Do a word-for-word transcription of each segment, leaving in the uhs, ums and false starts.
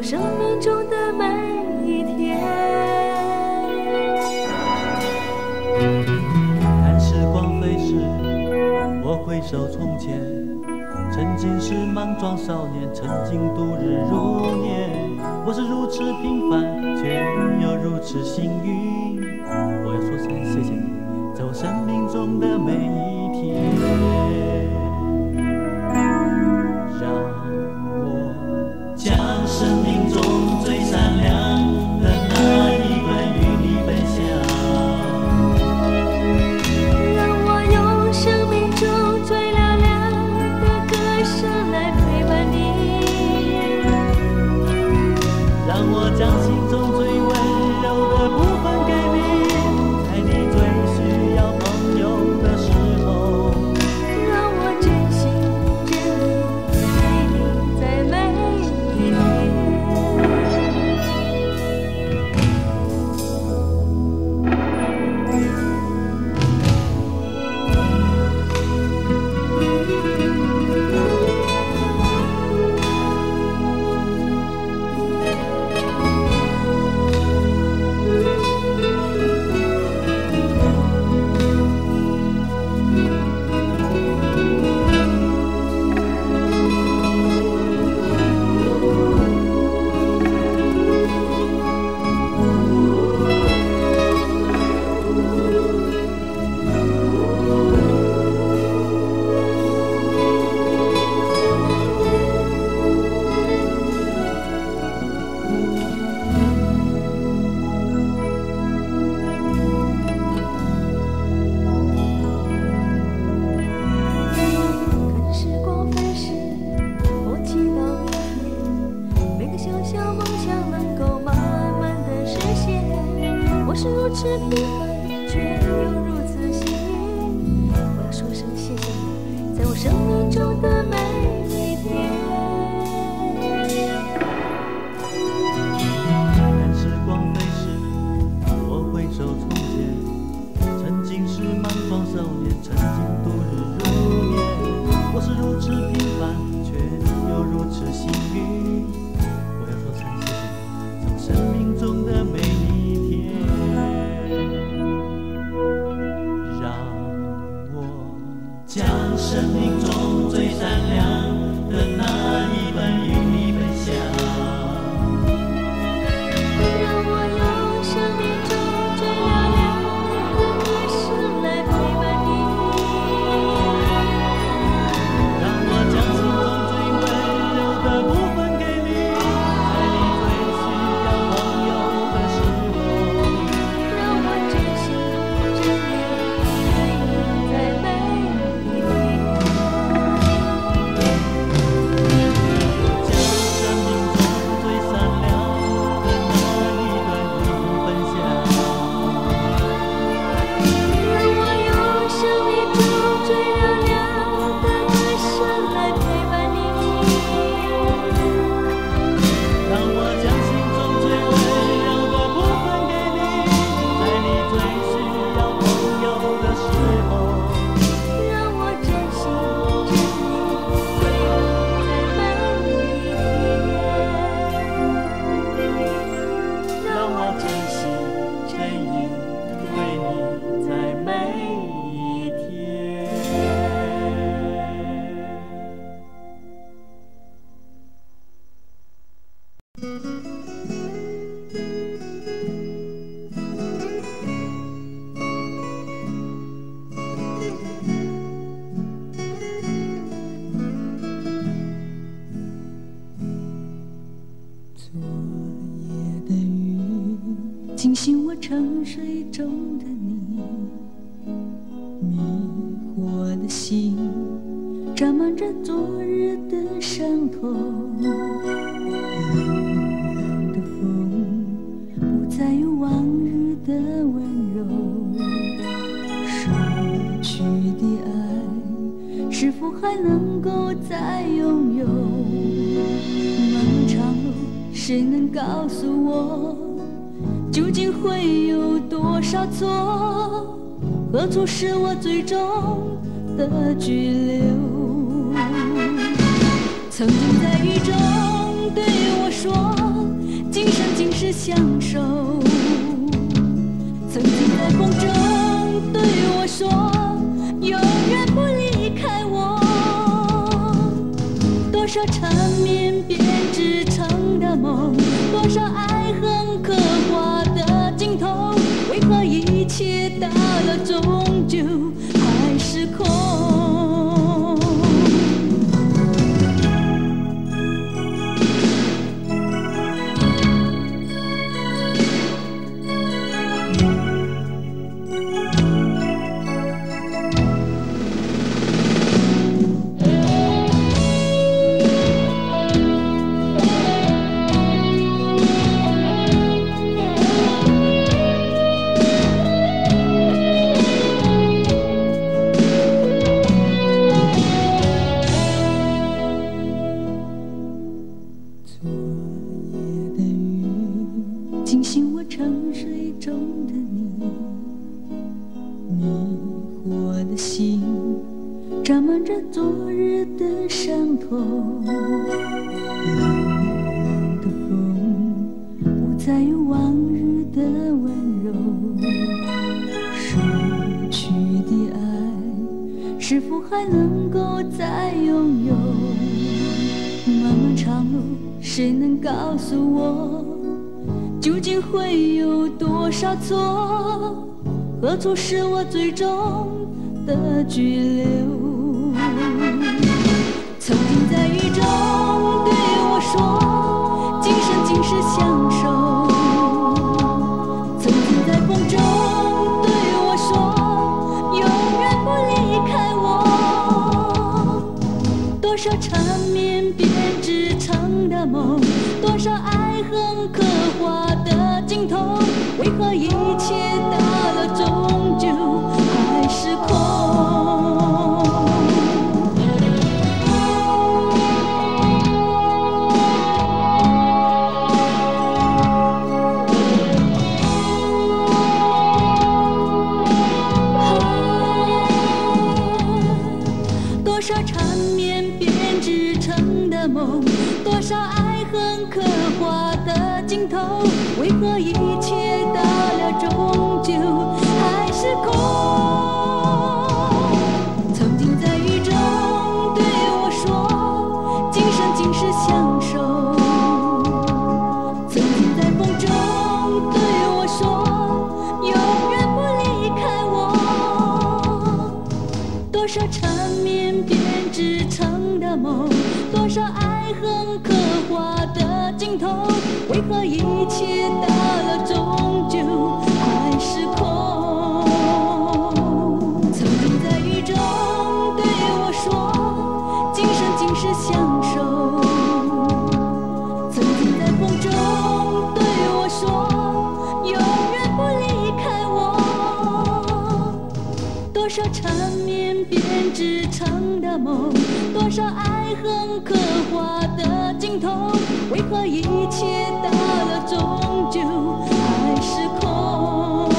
生命中的每一天。 看时光飞逝，我回首从前，曾经是莽撞少年，曾经度日如年。我是如此平凡，却又如此幸运。我要说声谢谢你，在我生命中的每一天。让我将生命中最闪亮的那一段与你分享， 让我用生命中最嘹亮的歌声来陪伴你， 让我将心中最温柔的部分给你，在你最需要朋友的时候， 让我真心真意爱你在每一天。 惊醒我沉睡中的你，迷惑的心沾满着昨日的伤痛。冷冷的风不再有往日的温柔，失去的爱是否还能够再拥有？漫漫长路，谁能告诉我？究竟会有多少错？何处是我最终的居留？曾经在雨中对我说， 是相守。曾经在风中对我说，永远不离开我。多少缠绵编织成的梦，多少爱恨刻画的镜头，为何一切到了终究还是空？告诉我，究竟会有多少错？何处是我最终的居留？曾经在雨中对我说，今生今世相守。曾经在风中对我说，永远不离开我。多少缠绵编织成的梦，多少爱恨刻画的镜头，为何一切到了终究还是空？多少缠绵编织成的梦，多少爱恨刻画的镜头，为何一切到了终究还是空？曾经在雨中对我说，今生今世相守。曾经在风中对我说，永远不离开我。多少缠绵编织成的梦，多少爱恨刻画的镜头，为何一切到了终究还是空？曾经在雨中对我说，今生今世相守。曾经在风中对我说，永远不离开我。多少缠绵编织成的梦，多少爱恨刻画的镜头，为何一切到了终究还是空？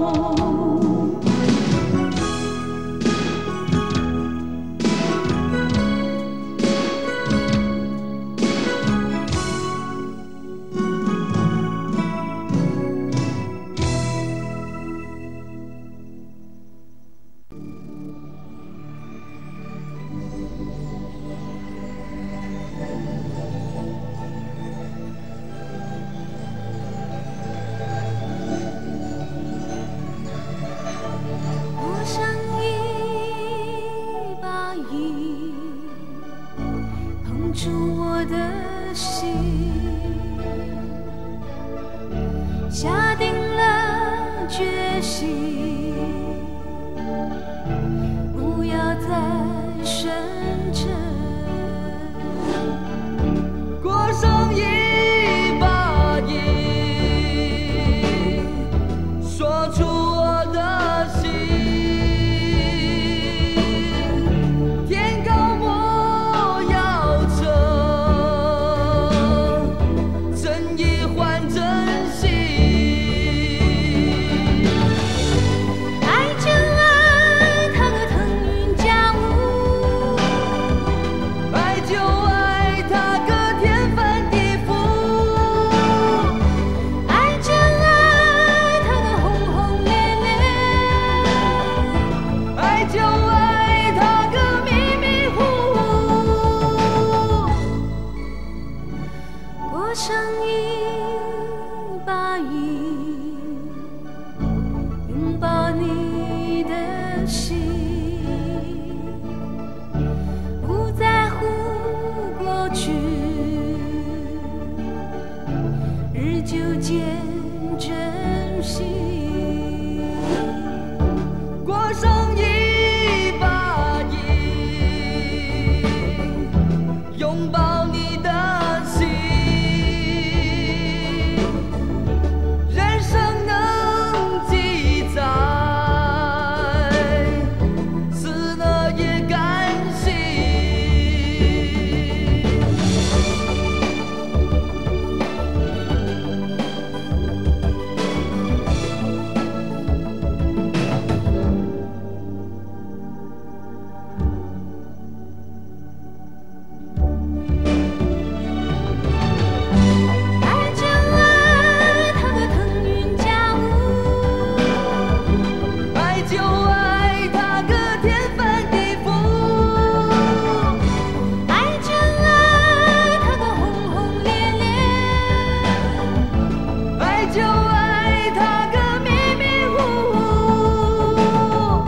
下定了决心，不要再深沉。 过上一把瘾，说出我的心。天高莫要测，真意换真心。 上一把雨，拥抱你的心，不在乎过去，日久见珍惜。 过上一把瘾，拥抱你的心，人生能记载，死了也甘心。 爱就爱它个腾云驾雾， 爱就爱它个天翻地覆， 爱就爱它个轰轰烈烈， 爱就爱它个迷迷糊糊。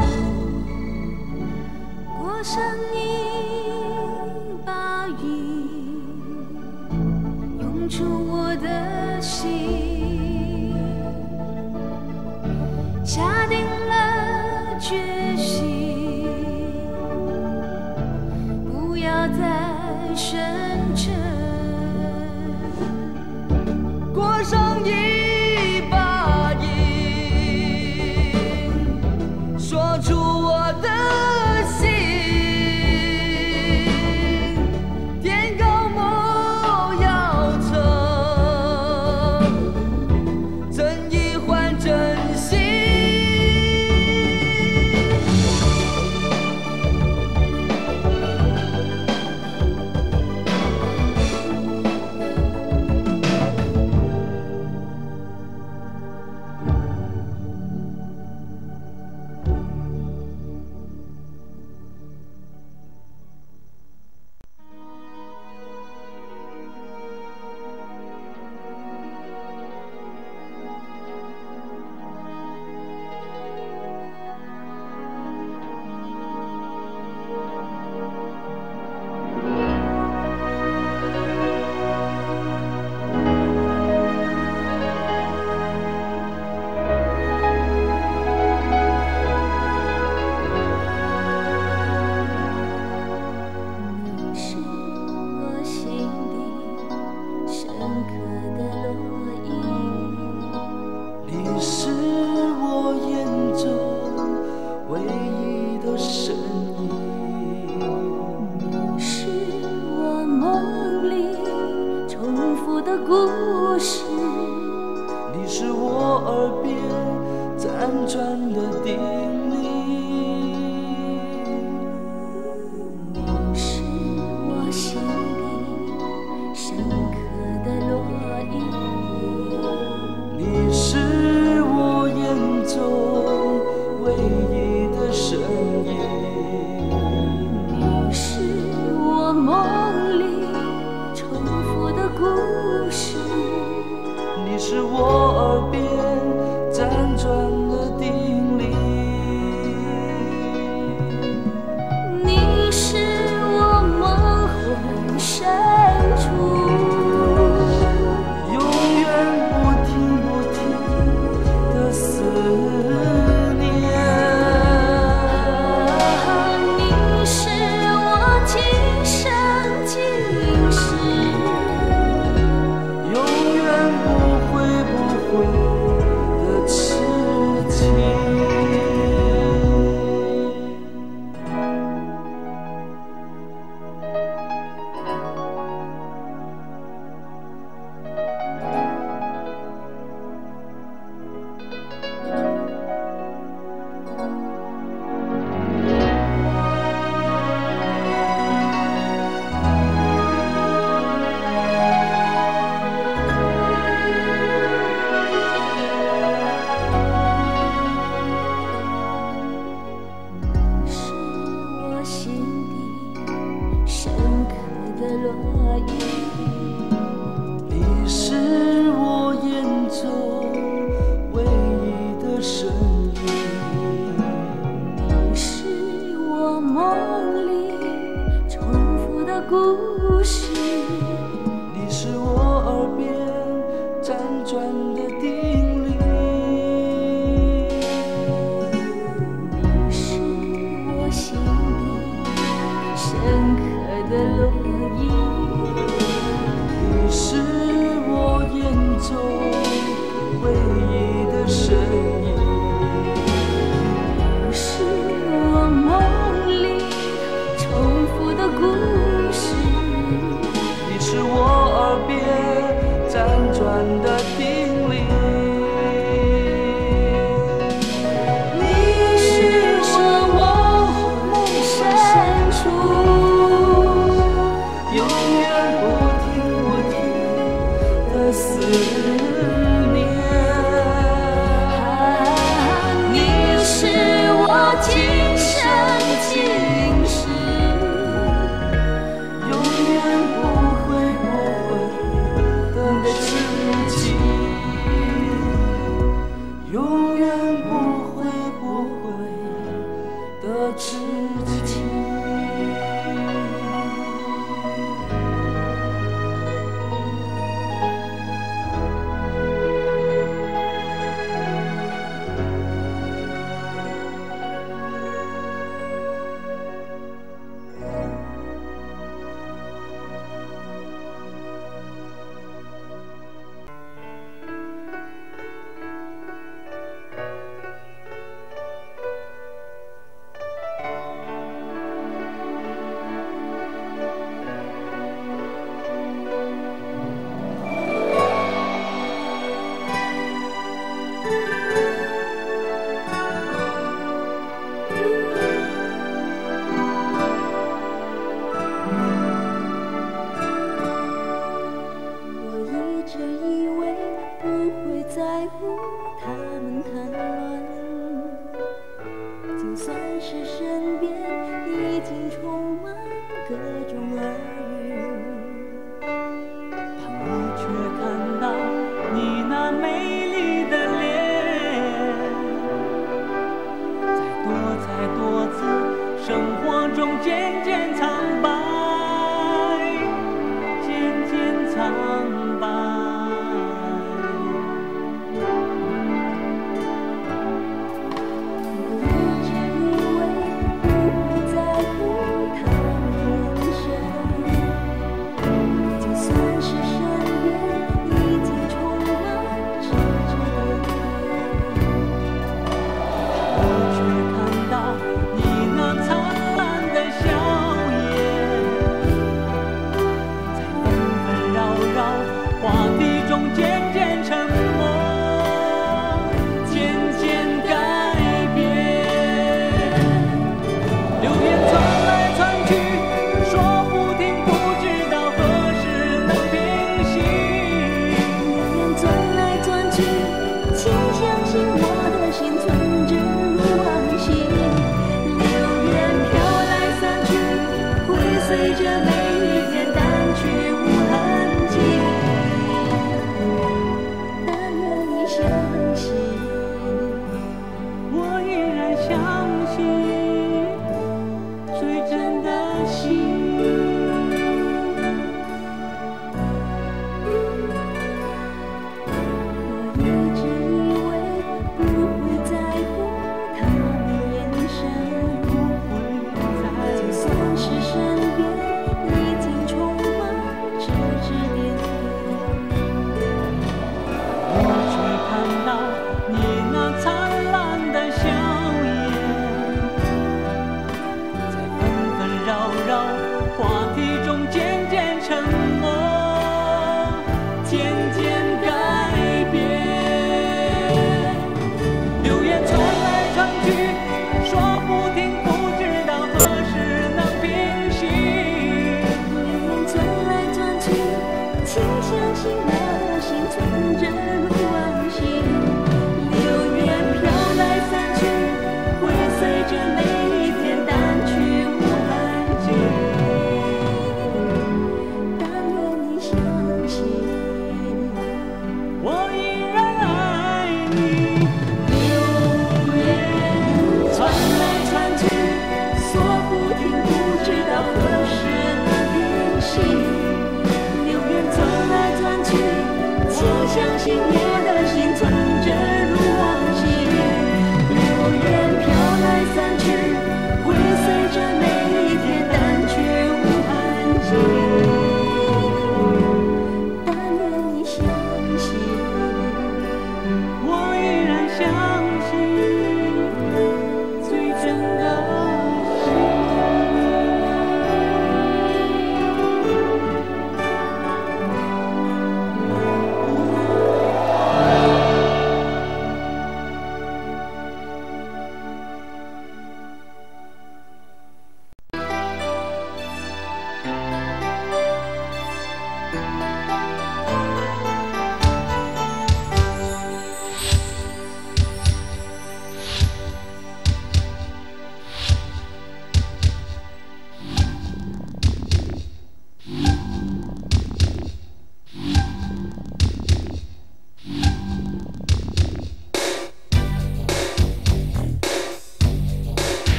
过上一把雨，涌出我的心，下定了决心，不要再深沉。 过上一把瘾，说出我的心，天高莫要测，真意换真心。 你是我心底深刻的烙印， 你是我眼中唯一的身影， 你是我梦里重复的故事， 你是我耳边辗转的叮咛。 你是我心底深刻的烙印， 你是我眼中唯一的身影， 你是我梦里重复的故事， 是我耳边辗转的叮咛。你是我梦深处永远不停不停的思念。你是我今生今世永远不会不会的知己，永远不会不会的知己。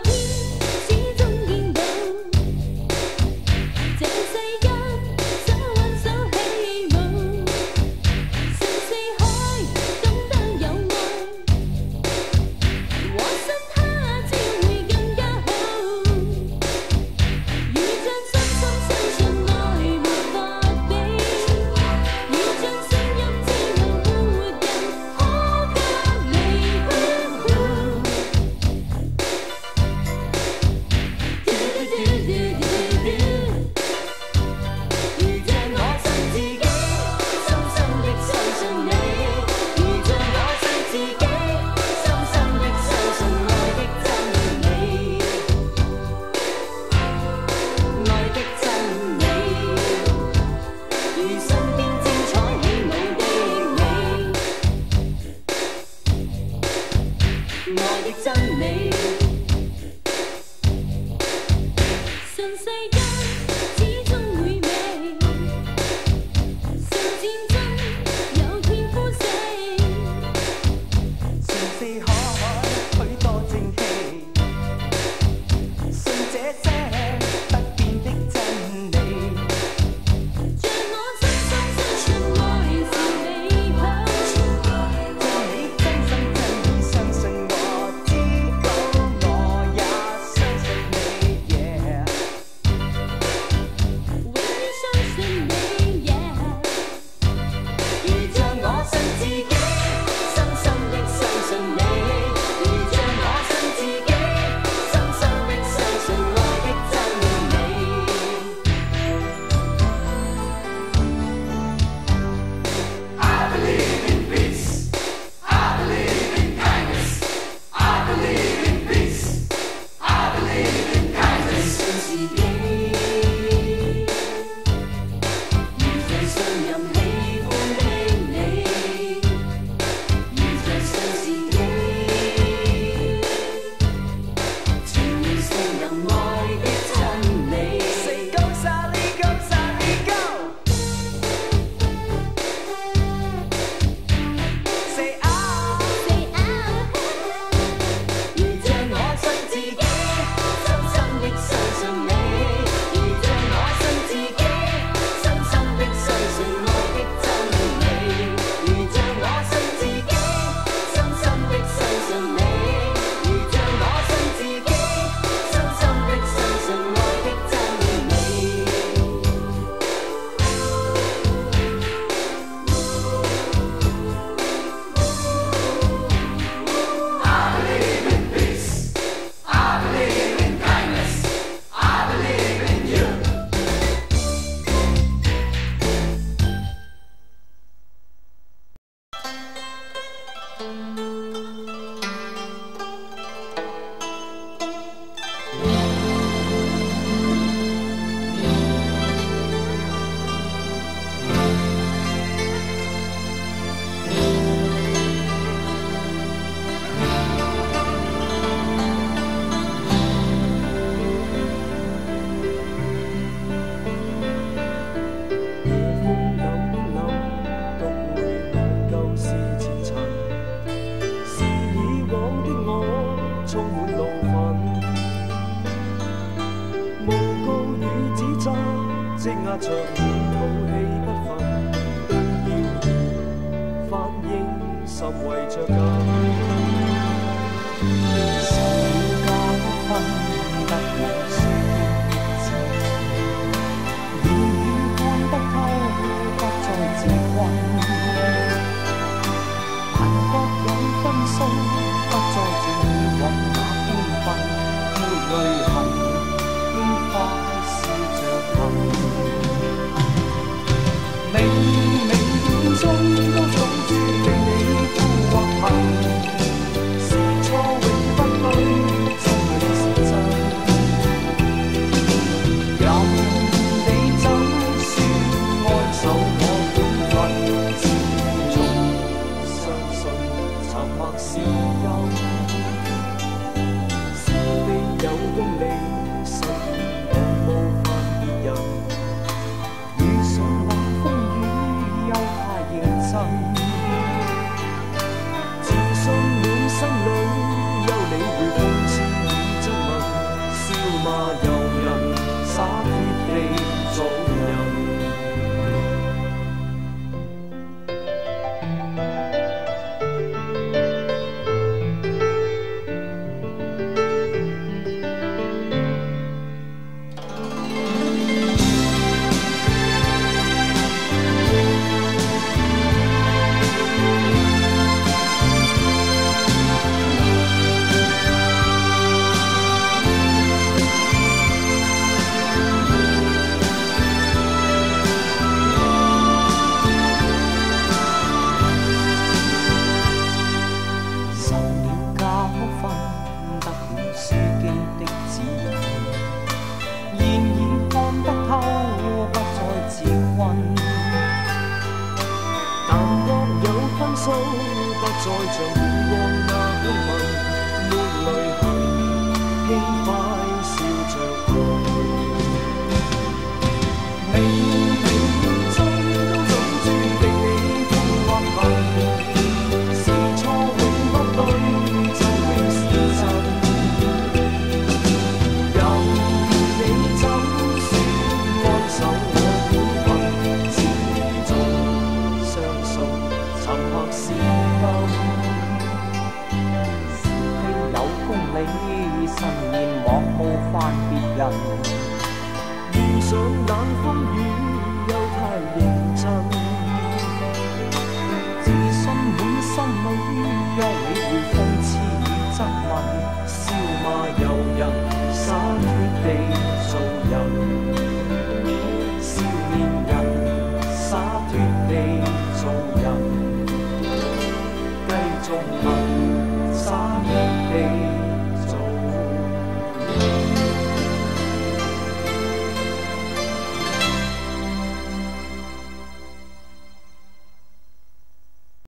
遇上冷風雨又太認真。 由人灑脱地做人。不再像以往那溫文，沒淚痕，輕快笑着去。冥冥中早注定你痛或恨，是錯永不對，就永是真。任你怎說放手我本分，始終相信沉默是神言莫冒犯別人，遇上冷風雨。